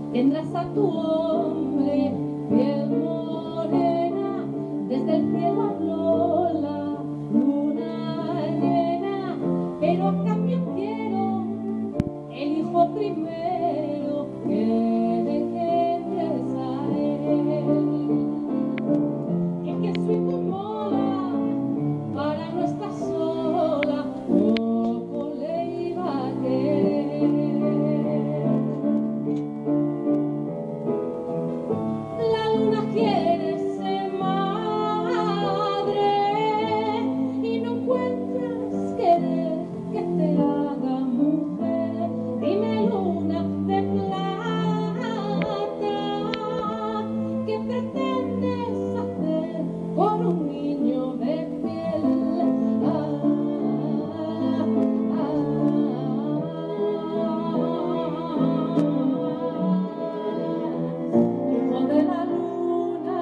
tendrás a tu hombre, piel morena, desde el cielo habló la luna llena, pero a cambio quiero el hijo primero que le engendres a él, que su hijo mola para no estar sola, poco le iba a querer. La luna quiere ser madre y no encuentras querer que te haga mujer. Dime, luna de plata, ¿qué pretendes hacer con un niño de piel? Hijo de la luna.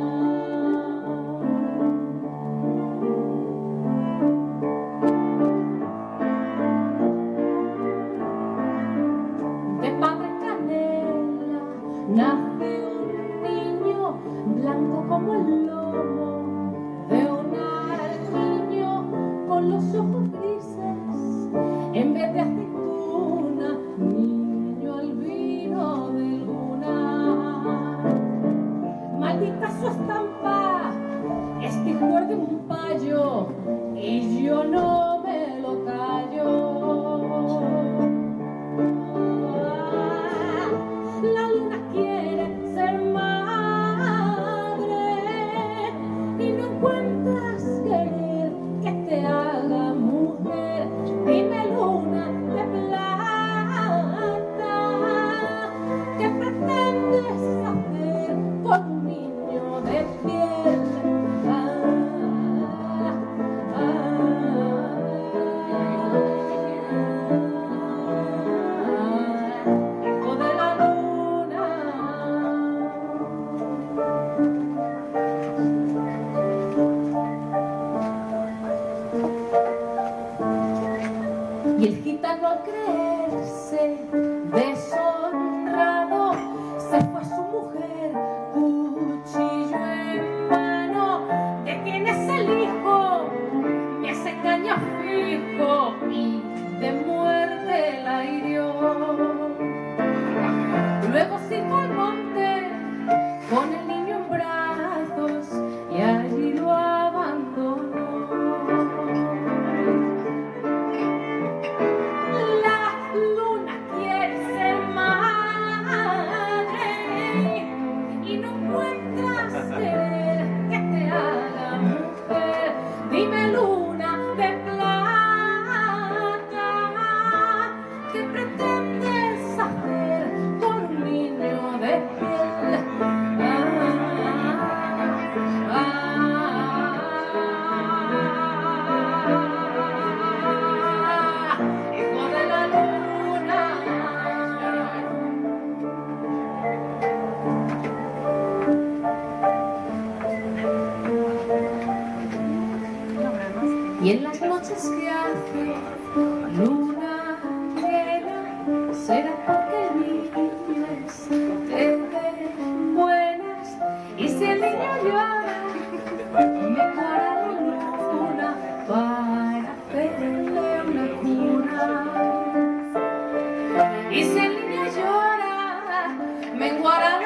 De padre canela nace un niño blanco como el lomo de un armiño, con los ojos grises en vez de aceituna, niño albino de luna. Maldita su estampa, este hijo es de un payo y yo no me lo callo. La luna quiere ser madre y no encuentras querer que te haga mujer. Dime, luna de plata, ¿qué pretendes hacer con un niño de piel? Hijo de la luna. Y el gitano, al creerse deshonrado, se fue a su mujer, cuchillo en mano. ¿De quién es el hijo? Me hace engaño fijo y de muerte la hirió. Luego se fue al monte con el niño en brazos y allí lo abandonó. La luna quiere ser madre y no encuentras querer que te haga mujer. Dime, luna de plata, ¿qué pretendes hacer con un niño de piel? Hijo de la luna. Y en las noches que hace luna llena, será porque el niño es de buenas. Y si el niño llora, me para la luna para hacerle una cuna. Y si el niño llora, me enguarda